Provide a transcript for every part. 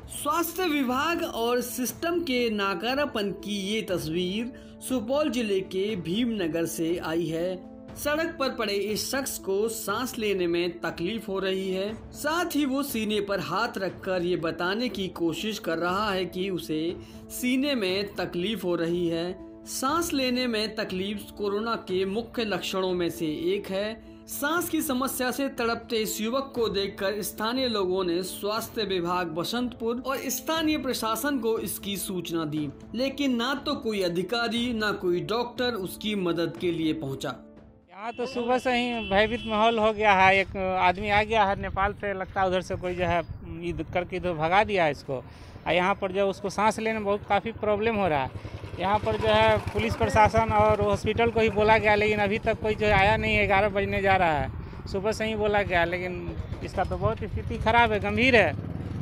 स्वास्थ्य विभाग और सिस्टम के नाकारापन की ये तस्वीर सुपौल जिले के भीमनगर से आई है। सड़क पर पड़े इस शख्स को सांस लेने में तकलीफ हो रही है। साथ ही वो सीने पर हाथ रखकर ये बताने की कोशिश कर रहा है कि उसे सीने में तकलीफ हो रही है। सांस लेने में तकलीफ कोरोना के मुख्य लक्षणों में से एक है। सांस की समस्या से तड़पते इस युवक को देखकर स्थानीय लोगों ने स्वास्थ्य विभाग बसंतपुर और स्थानीय प्रशासन को इसकी सूचना दी, लेकिन ना तो कोई अधिकारी ना कोई डॉक्टर उसकी मदद के लिए पहुंचा। यहाँ तो सुबह से ही भयभीत माहौल हो गया है। एक आदमी आ गया है नेपाल से, लगता है उधर से कोई जो है ईद करके इधर भगा दिया है इसको। और यहाँ पर जो उसको सांस लेने में बहुत काफ़ी प्रॉब्लम हो रहा है। यहाँ पर जो है पुलिस प्रशासन और हॉस्पिटल को ही बोला गया, लेकिन अभी तक कोई जो है आया नहीं है। 11 बजने जा रहा है, सुबह से ही बोला गया, लेकिन इसका तो बहुत स्थिति खराब है, गंभीर है।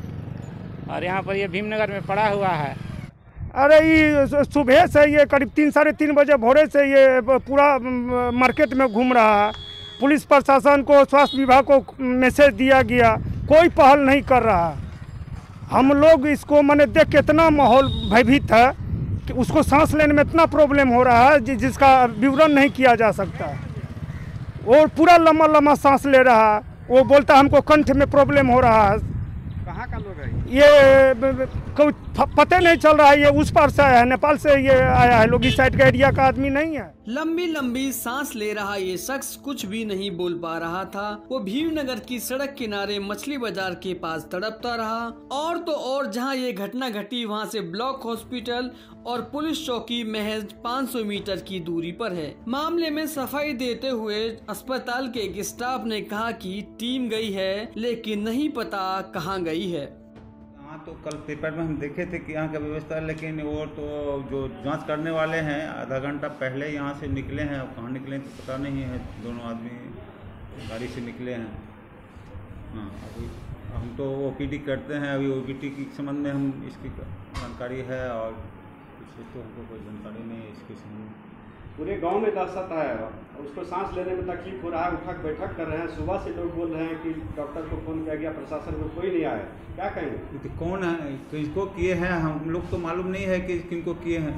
और यहाँ पर ये भीमनगर में पड़ा हुआ है। अरे ये सुबह से ये करीब 3 साढ़े 3 बजे भोरे से ये पूरा मार्केट में घूम रहा है। पुलिस प्रशासन को, स्वास्थ्य विभाग को मैसेज दिया गया, कोई पहल नहीं कर रहा। हम लोग इसको मैंने देख के इतना माहौल भयभीत है कि उसको सांस लेने में इतना प्रॉब्लम हो रहा है जिसका विवरण नहीं किया जा सकता। वो पूरा लम्बा लम्बा सांस ले रहा है। वो बोलता है हमको कंठ में प्रॉब्लम हो रहा है। कहाँ का लोग है ये कोई पता नहीं चल रहा है। ये उस पार से आया है, नेपाल से ये आया है। लोग इस साइड का एरिया का आदमी नहीं है। लंबी लंबी सांस ले रहा ये शख्स कुछ भी नहीं बोल पा रहा था। वो भीमनगर की सड़क किनारे मछली बाजार के पास तड़पता रहा। और तो और जहां ये घटना घटी वहां से ब्लॉक हॉस्पिटल और पुलिस चौकी महज 500 मीटर की दूरी पर है। मामले में सफाई देते हुए अस्पताल के एक स्टाफ ने कहा कि टीम गई है, लेकिन नहीं पता कहां गई है। यहाँ तो कल पेपर में हम देखे थे कि यहाँ का व्यवस्था है, लेकिन वो तो जो जांच करने वाले हैं आधा घंटा पहले यहाँ से निकले हैं। अब कहाँ निकले तो पता नहीं है। दोनों आदमी गाड़ी से निकले हैं। हाँ, अभी हम तो ओपीडी करते हैं। अभी ओपीडी के संबंध में हम इसकी जानकारी है और कुछ तो हमको कोई जानकारी नहीं है इसके संबंध में। पूरे गांव में दहशत है। उसको सांस लेने में तकलीफ हो रहा है। उठक बैठक कर रहे हैं। सुबह से लोग बोल रहे हैं कि डॉक्टर को फोन किया गया, प्रशासन को कोई नहीं आया। क्या कहेंगे? तो कौन है, किसको किए हैं हम लोग तो मालूम नहीं है कि किनको किए हैं।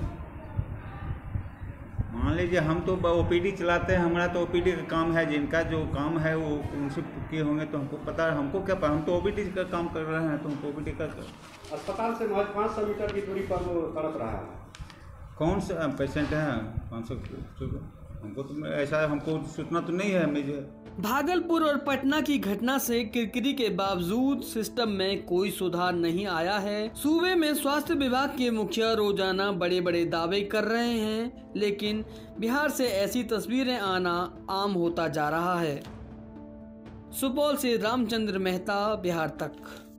मान लीजिए हम तो ओपीडी चलाते हैं, हमारा तो ओपीडी का काम है। जिनका जो काम है वो उनसे किए होंगे तो हमको पता है। हमको क्या पता, हम तो ओपीडी का काम कर रहे हैं, तो हमको ओपीडी का अस्पताल से महज 500 मीटर की दूरी पर वो तड़प रहा है। कौन सा पेशेंट है? 500? हमको तो ऐसा हमको सूचना तो नहीं है मुझे। भागलपुर और पटना की घटना से किरकिरी के बावजूद सिस्टम में कोई सुधार नहीं आया है। सूबे में स्वास्थ्य विभाग के मुखिया रोजाना बड़े बड़े दावे कर रहे हैं, लेकिन बिहार से ऐसी तस्वीरें आना आम होता जा रहा है। सुपौल से रामचंद्र मेहता, बिहार तक।